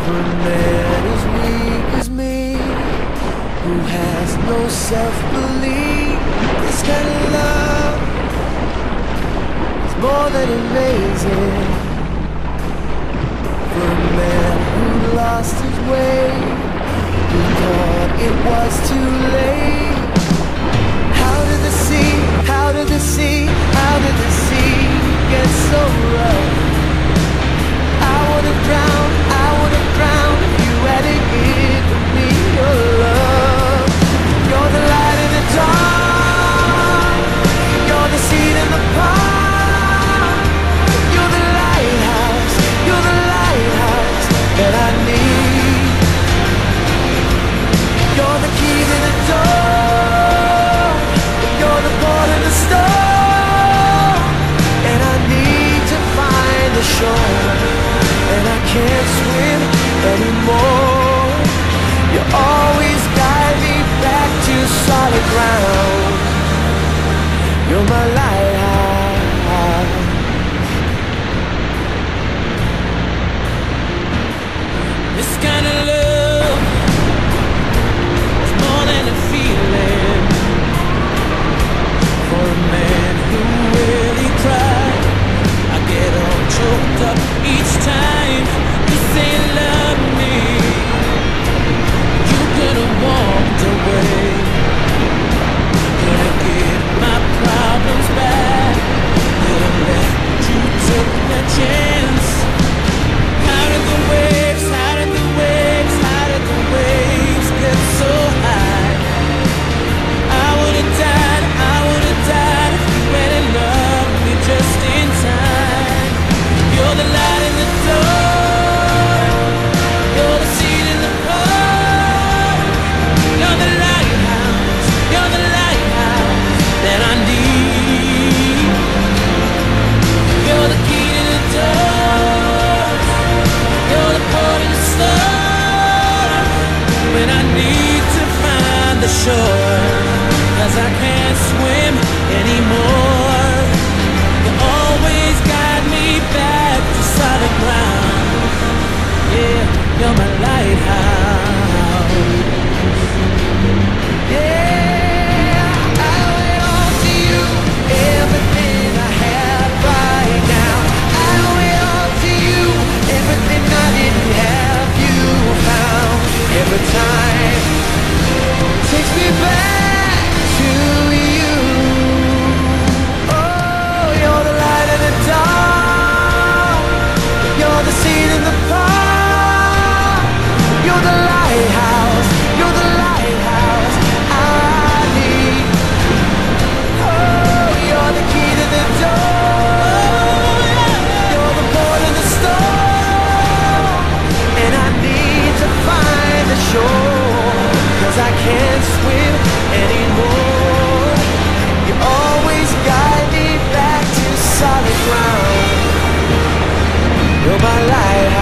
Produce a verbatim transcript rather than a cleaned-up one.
For a man as weak as me, who has no self-belief, this kind of love is more than amazing. For a man who lost his way, who thought it was too late. How did the sea, how did the sea, how did the sea get so rough? I would have drowned, I would have drowned if you hadn't given me your love. You're the light in the dark, you're the seed in the park. You're the lighthouse, you're the lighthouse that I need. You're the key to the door, you're the port in the storm, and I need to find the shore, and I can't swim anymore. You always guide me back to solid ground. You're my lighthouse. This kind of love is more than a feeling. For a man who really tried, I get all choked up each time you say you love me. You could have walked away, could have given my problems back, could have let you take that chance. How did the waves, how did the waves, how did the waves get so high? I would have died, I would have died if you hadn't loved me just in time. You're the light in the door, you're the seed in the pot. You're the lighthouse, you're the lighthouse that I need. You're the key to the door, you're the port in the storm, when I need to find the shore, 'cause I can't swim anymore. You always guide me back to solid ground. Yeah, you're my lighthouse. Yeah, I owe it all to you, everything I have right now. I owe it all to you, everything I didn't have you found. Every time takes me back to you. Oh, you're the light in the dark, you're the seed in the pot. You're the lighthouse, you're the lighthouse I need. Oh, you're the key to the door, you're the port in the storm, and I need to find the shore, 'cause I can't swim anymore. You always guide me back to solid ground. You're my lighthouse.